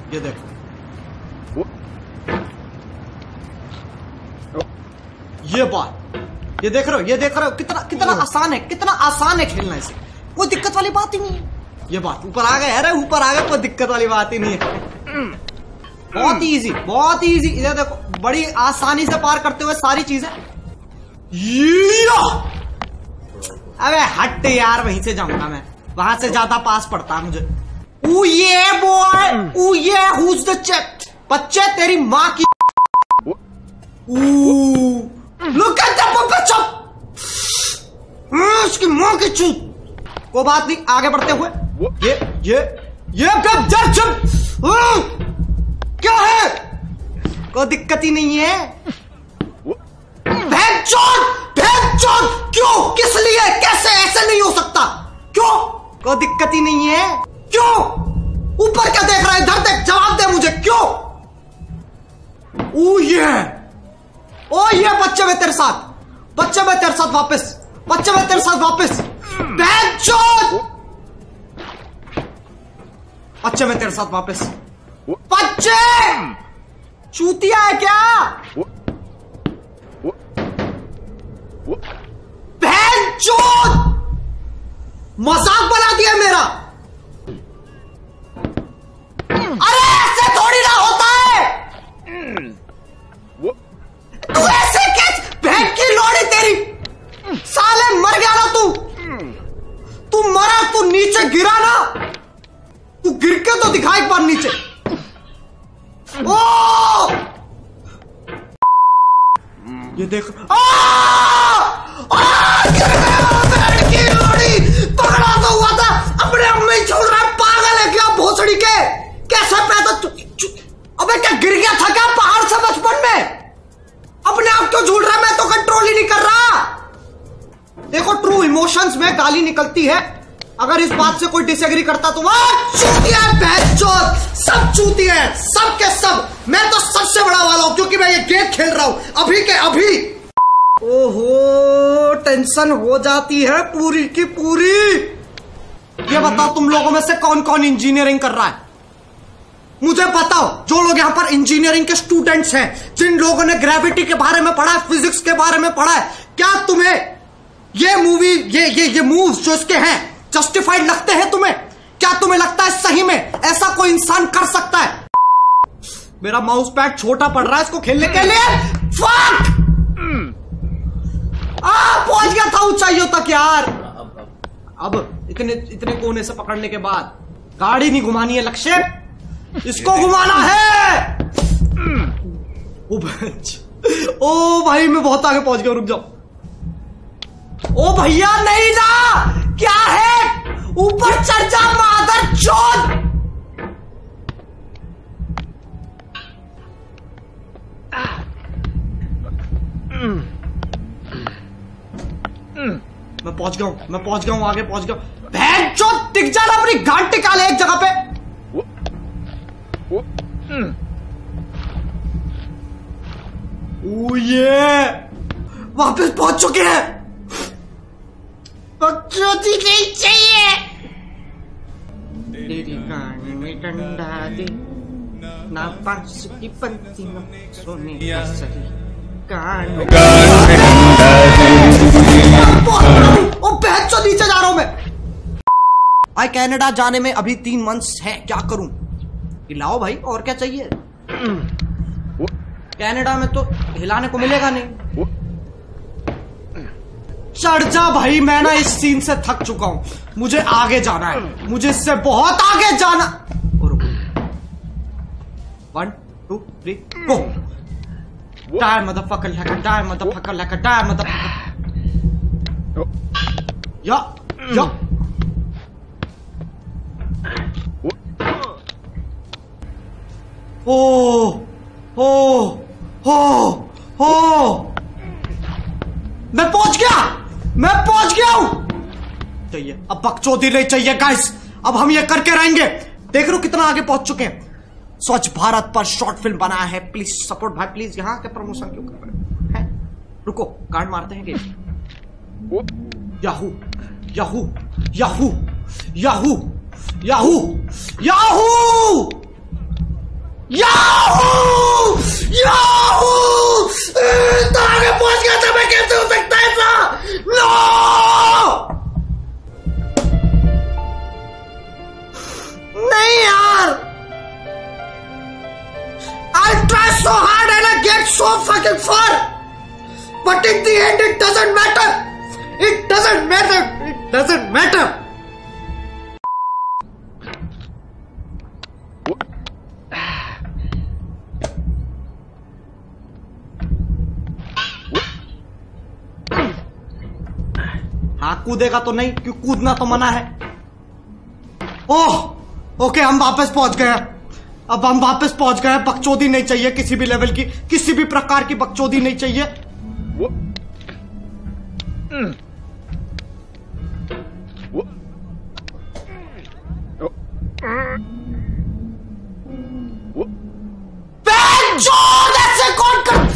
ये देखो, ये बात, ये देख रहे हो, ये देख रहे हो, कितना आसान है, कितना आसान है खेलना इसे, कोई दिक्कत वाली बात ही नहीं है। ये बात ऊपर आ गए, अरे ऊपर आ गए, कोई दिक्कत वाली बात ही नहीं है। बहुत ही इजी, बहुत ही इजी। इधर देखो, बड़ी आसानी से पार करते हुए सारी चीजें। अबे हट यार, वहीं से जाऊंगा मैं, वहां से ज्यादा पास पड़ता मुझे। ये बॉय, ये हुज द चेक, बच्चे तेरी माँ की। लुक एट दैट बच्चा, उसकी माँ की चूत। कोई बात नहीं, आगे बढ़ते हुए। ये क्या है, कोई दिक्कत ही नहीं है। क्यों, किस लिए, कैसे, ऐसे नहीं हो सकता, क्यों, कोई दिक्कत ही नहीं है। क्यों, ऊपर क्या देख रहा है, इधर देख, जवाब दे मुझे, क्यों। ओ ये बच्चे में तेरे साथ, बच्चे में तेरे साथ वापस, बच्चे में तेरे साथ वापस, बच्चे में तेरे साथ वापस। बच्चे चूतिया है क्या, मजाक बना दिया मेरा। अरे ऐसे थोड़ी ना होता है, तू ऐसे कैसे, बहन की लोड़ी तेरी, साले मर गया ना तू मरा, तू नीचे गिरा ना, तू गिर के तो दिखा एक बार नीचे। ओ ये देख, पकड़ा तो हुआ था, अपने आप में छोड़ रहा है, पागल है क्या भोसड़ी के, कैसे पैदा। अबे क्या गिर गया था क्या पहाड़ से बचपन में, अपने आप क्यों झूल रहा है, मैं तो कंट्रोल ही नहीं कर रहा। देखो ट्रू इमोशंस में गाली निकलती है, अगर इस बात से कोई डिसएग्री करता तो वह चूतिया है, सब चूतिया है, सब के सब। मैं तो सबसे बड़ा वाला हूं, क्योंकि मैं ये गेम खेल रहा हूं अभी के अभी। ओहो, टेंशन हो जाती है पूरी की पूरी। ये बताओ तुम लोगों में से कौन कौन इंजीनियरिंग कर रहा है, मुझे बताओ। जो लोग यहां पर इंजीनियरिंग के स्टूडेंट्स हैं, जिन लोगों ने ग्रेविटी के बारे में पढ़ा है, फिजिक्स के बारे में पढ़ा है, क्या तुम्हें ये मूवी, ये मूव्स जो इसके हैं, जस्टिफाइड लगते हैं तुम्हें? क्या तुम्हें लगता है सही में ऐसा कोई इंसान कर सकता है? मेरा माउस पैड छोटा पड़ रहा है इसको खेलने के लिए। फक! पहुंच गया था ऊंचाइयों तक यार। अब इतने कोने से पकड़ने के बाद गाड़ी नहीं घुमानी है, लक्ष्य इसको घुमाना है। ओ भाई मैं बहुत आगे पहुंच गया, रुक जाओ। ओ भैया नहीं ना, क्या है, ऊपर चढ़ जा मादर चोद। मैं पहुंच गया हूं, आगे पहुंच गया हूं। बहन चोद, टिक जा ना, अपनी गांड टिका ले एक जगह पे। ओ ये वापस पहुंच चुके हैं। बकचोदी नहीं चाहिए। तेरी गाड़ी में डंडा दे ना, पांच की पंक्ति में सोने का सही कान में डंडा दे। ओ बहचो, नीचे जा रहा हूं मैं। भाई कनाडा जाने में अभी 3 मंथ्स है, क्या करूं? हिलाओ भाई, और क्या चाहिए। कनाडा में तो हिलाने को मिलेगा नहीं। चढ़ जा भाई, मैं ना इस सीन से थक चुका हूं, मुझे आगे जाना है, मुझे इससे बहुत आगे जाना। 1 2 3 गो। Die motherfucker like a die motherfucker like a die motherfucker। या मैं पहुंच गया हूं। चाहिए अब बकचोदी नहीं चाहिए गाइस, अब हम ये करके रहेंगे। देख लो कितना आगे पहुंच चुके हैं। स्वच्छ भारत पर शॉर्ट फिल्म बनाया है, प्लीज सपोर्ट भाई, प्लीज। यहाँ के प्रमोशन क्यों कर रहे हैं? रुको, कार्ड मारते हैं yahoo yahoo yahoo yahoo yahoo yahoo. Yahoo! Yahoo! तो आगे पहुंच गया था मैं, कैसे हो सकता है ऐसा? नो! नहीं यार, I try so hard and I get so fucking far, but in the end it doesn't matter. It doesn't matter. It doesn't matter. हाँ, कूदेगा तो नहीं, क्यों कूदना तो मना है। ओह, ओके, हम वापस पहुंच गए। अब हम वापस पहुंच गए। बकचोदी नहीं चाहिए, किसी भी लेवल की, किसी भी प्रकार की बकचोदी नहीं चाहिए। ऐसे कौन कर?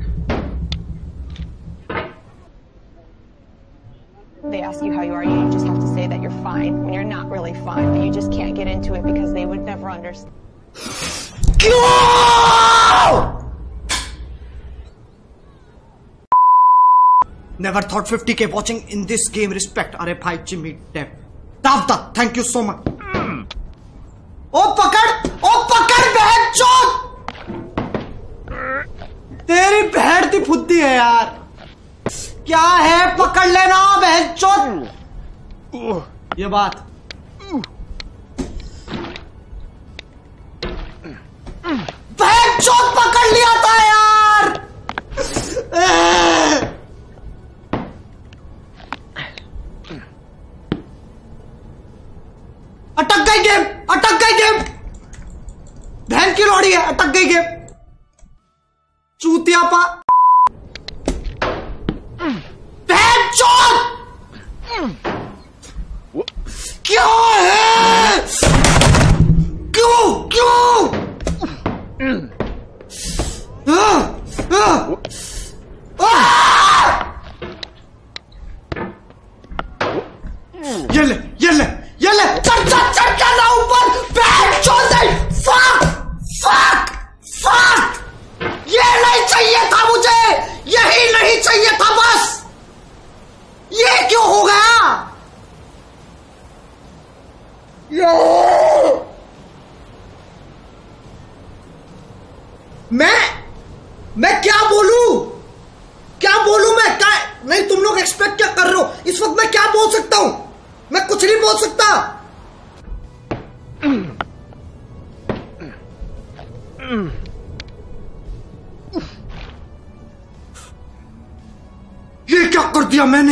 They ask you how you are, you just have to say that you're fine when you're not really fine, but you just can't get into it because they would never understand. Never thought 50k watching in this game. Respect. अरे भाई Jimmy tap दावता, thank you so much. ओ पकड़ बहन चोद, तेरी बहन की फुद्दी है यार। क्या है, पकड़ लेना बहन चोद। ये बात बहन चोद पकड़ लिया था यार। अटक गई गेम, बहन की लौड़ी है, अटक गई गेम। चूतिया पा बहन चोद, क्या है, क्यों ये ले चढ़ के ना ऊपर। बहन चोद, फक, ये नहीं चाहिए था मुझे, यही नहीं चाहिए था बस। ये क्यों हो गया? मैं क्या बोलूं मैं क्या? नहीं, तुम लोग एक्सपेक्ट क्या कर रहे हो? इस वक्त मैं क्या बोल सकता हूं? मैं कुछ नहीं बोल सकता। ये क्या कर दिया मैंने?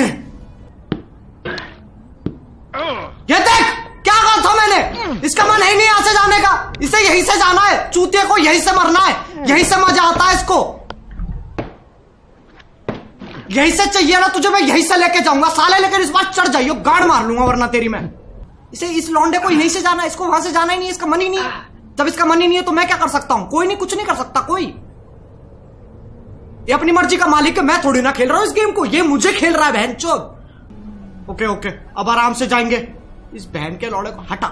ये देख, क्या कहा था मैंने? इसका मन है नहीं यहां से जाने का, इसे यहीं से जाना है। चूतिया को यहीं से मरना है, यहीं से मजा आता है इसको। यहीं से चाहिए ना तुझे, मैं यहीं से लेके जाऊंगा साले। लेकिन इस बार चढ़ जाइयो, गाड़ मार लूंगा वरना तेरी मैं। इसे, इस लौंडे को यहीं से जाना है, इसको वहां से जाना ही नहीं, इसका मन ही नहीं है। जब इसका मन ही नहीं है तो मैं क्या कर सकता हूं? कोई नहीं, कुछ नहीं कर सकता कोई। ये अपनी मर्जी का मालिक है, मैं थोड़ी ना खेल रहा हूं इस गेम को, ये मुझे खेल रहा है बहनचोद। ओके, अब आराम से जाएंगे। इस बहन के लौड़े को हटा।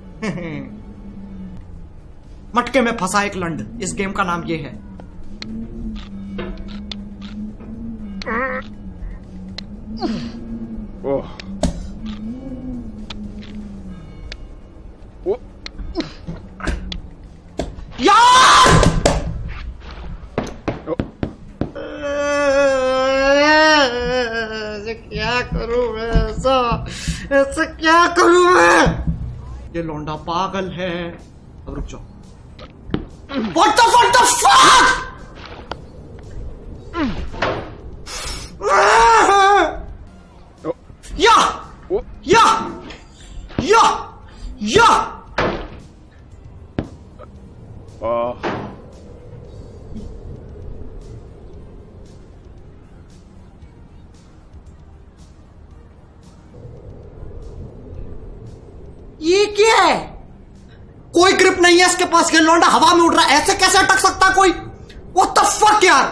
मटके में फंसा एक लंड, इस गेम का नाम ये है। यार क्या करूं मैं? ऐसा क्या करूं मैं? ये लौंडा पागल है। अब रुक जाओ। What the fuck? या ये क्या है? कोई ग्रिप नहीं है इसके पास, ये लौंडा हवा में उड़ रहा है। ऐसे कैसे अटक सकता कोई? What the fuck यार?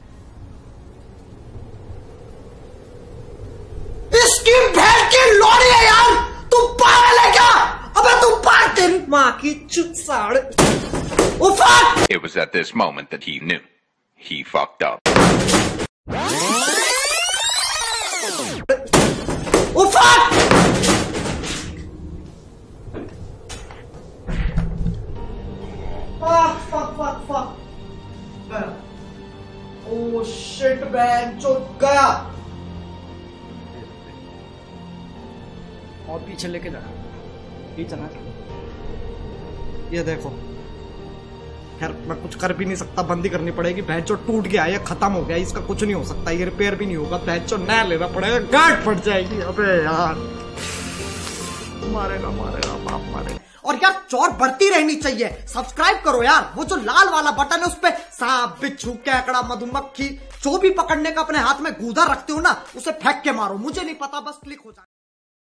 इसकी भैंस की लौड़ी माँ की चुत साड़। Oh fuck! It was at this moment that he knew. He fucked up. Oh fuck! Fuck. Oh shit बैन चुत गया। और पीछे लेके जा, पीछे ना चलो। ये देखो, खैर मैं कुछ कर भी नहीं सकता, बंदी करनी पड़ेगी। भैंचो टूट गया, ये खत्म हो गया, इसका कुछ नहीं हो सकता, ये रिपेयर भी नहीं होगा। भैंचो नया लेना पड़ेगा, गांठ फट जाएगी। अबे यार, मारेगा बाप मारेगा। और यार चौर बढ़ती रहनी चाहिए, सब्सक्राइब करो यार। वो जो लाल वाला बटन है उस पे सांप, बिच्छू, केकड़ा, मधुमक्खी जो भी पकड़ने का अपने हाथ में गूदा रखते हो ना, उसे फेंक के मारो, मुझे नहीं पता, बस क्लिक हो जाए।